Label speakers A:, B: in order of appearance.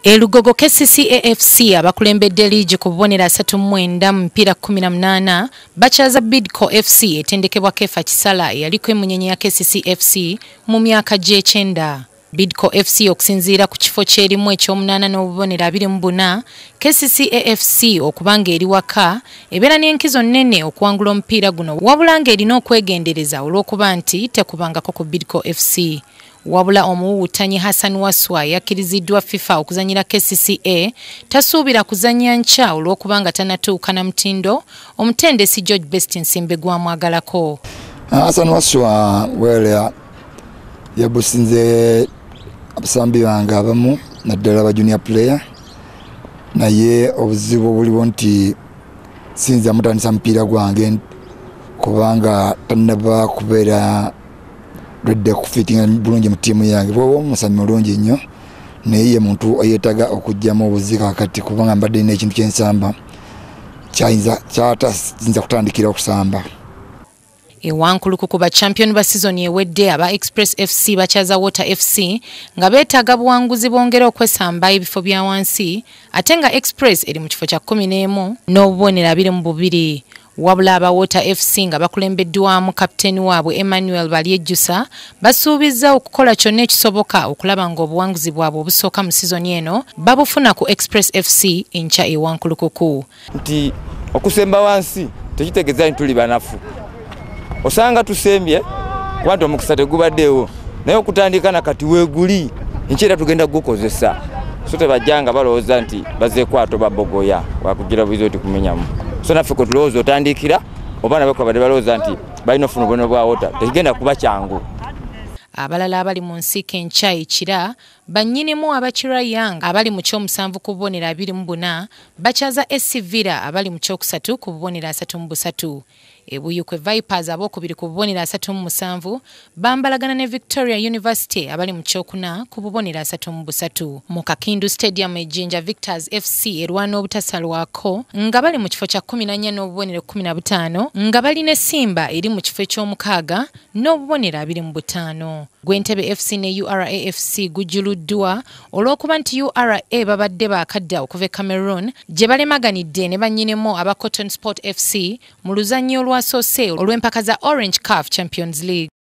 A: Elugogo KCCA FC abakulembedde liigi ku bubonero 39 mu mpira 18 bakyaza Bidco FC etendekebwa Kefa Kisala eyaliko emunyenye ya KCCA FC mu myaka gy'ekyenda. Bidco FC okusinziira ku kifo kyerimu eky'omunaana n'obubonero 24, KCCA FC okubanga eri waka ebeera n'enkizo nnene okuwangula omupiira guno wabula ng'erina okwegendereza olw'okuba nti tekubangako ku Bidco FC. Wabula omuwuutanyi Hassan Waswa yakkiriziddwa FIFA okuzanyira KCCA tasuubira kuzanya nkya olw'okubanga tanatuuka na mutindo omutendesi George Best Nsimbe gwamwagalako.
B: Hassan Waswa wele yabusinze abasambi bange abamu naddala aba junior player naye obuzibu buliwo nti sinza mutandisa mupiira gwange kubanga tanaba kubeera redde kufitinga bulungi mu tiimu yange bwo musami mulungi nnyo naye ye muntu ayetaga okujjamu obuzika kati kubanga mbadde n'ekintu ky'ensamba kyayinza kutandikira okusamba.
A: Ewankuluku kuba champion ba season ewedde aba Express FC bakyaza Water FC nga beetaga buwanguzi bongera okwesamba ebifo bya wansi ate nga Express eri mu kifo kya 11 n'obubonero 22. Wabula aba Water FC nga bakulembeddwamu kapiteeni waabwe Emmanuel Balyejjusa basuubizza okukola kyonna ekisoboka okulaba ng'obuwanguzi bwabwe obusooka mu season eno babufuna ku Express FC enkya ewankulukuku.
C: Nti okusemba wansi tekitegeeza nti tuli banafu. Osanga tusembye kwanti omukisa tegubaddewo naye okutandika na kati weeguli enkyera tugenda gukozesa so tebajjanga balowooza nti bazeekwato babogoya wakugira buizo nti kumenyamu so naffe ko tulowooza otandikira oba nabwe badde balowooza nti balina ofuna obubonero bwa Water tekigenda kuba kyangu.
A: Abalala abali mu nsiike enkya ekira bannyinimu abakira Young abali mu ky'omusanvu ku bubonero 24 bakyaza SC Villa abali mu kyokusatu ku bubonero 33. Ebuyukwe Vipers abokubiri ku bubonero 37 bambalagana ne Victoria University abali mu kyokuna ku bubonero 33. Mu Kakindu Stadium ejjinja Victors FC erwana obutasalwako nga bali mu kifo kya 14 n'obubonero 15 nga bali ne Simba eri mu kifo ky'omukaaga n'obubonero 25. Gwentebe FC ne URA FC gujuluddwa olw'okuba nti URA babadde bakadda okuva e Cameroon gye balemaganidde ne bannyinemu aba Cotton Sport FC mu luzannyo olwasoose olw'empaka za Orange CAF Champions League.